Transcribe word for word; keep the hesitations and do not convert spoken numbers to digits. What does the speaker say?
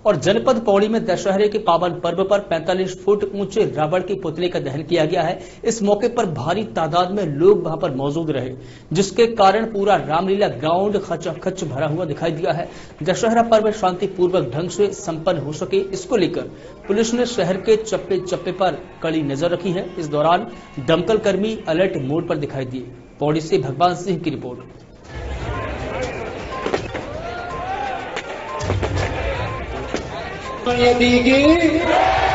और जनपद पौड़ी में दशहरे के पावन पर्व पर पैंतालीस फुट ऊंचे रावण के पुतले का दहन किया गया है। इस मौके पर भारी तादाद में लोग वहां पर मौजूद रहे, जिसके कारण पूरा रामलीला ग्राउंड खचाखच भरा हुआ दिखाई दिया है। दशहरा पर्व शांतिपूर्वक ढंग से संपन्न हो सके, इसको लेकर पुलिस ने शहर के चप्पे चप्पे पर कड़ी नजर रखी है। इस दौरान दमकल कर्मी अलर्ट मोड पर दिखाई दिए। पौड़ी से भगवान सिंह की रिपोर्ट। ये